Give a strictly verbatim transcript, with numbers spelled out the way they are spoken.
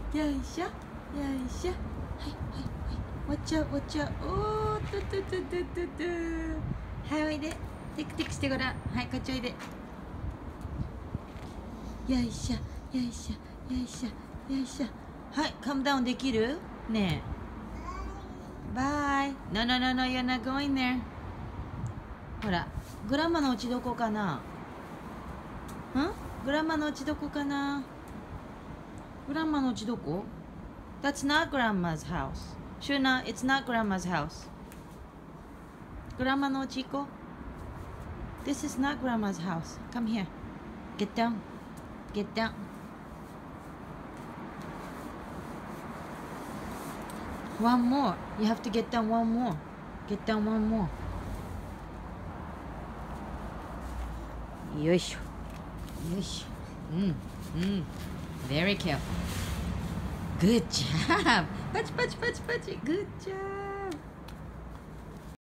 よいしょよいしょ。はいはいはい。わちゃわちゃ。おー、とととととと。はい、おいで。テクテクしてごらん。はい、こっちおいで。よいしょよいしょよいしょよいしょ。はい、カムダウンできるねえ。バイ。No, no, no, no, you're not going there. ほら、グランマのうちどこかな？ん？グランマのうちどこかな？グランマのうちどこ？ That's not grandma's house. Shuna, it's not grandma's house. グランマのうち行こう。This is not grandma's house. Come here. Get down. Get down. One more. You have to get down one more. Get down one more. よいしょ。よいしょ。うん。うん。Very careful. Good job. パチパチパチパチ。Good job.